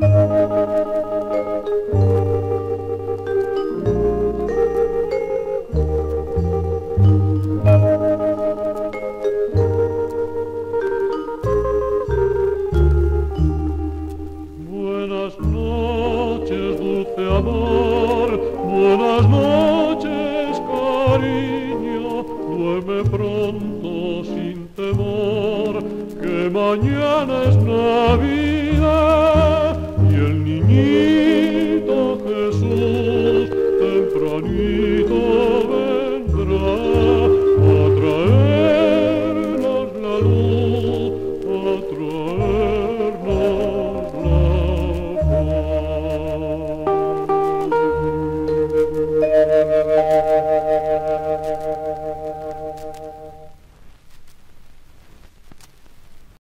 Buenas noches, dulce amor, buenas noches, cariño, duerme pronto sin temor, que mañana es Navidad y el niñito Jesús tempranito vendrá a traernos la luz, a traernos la paz.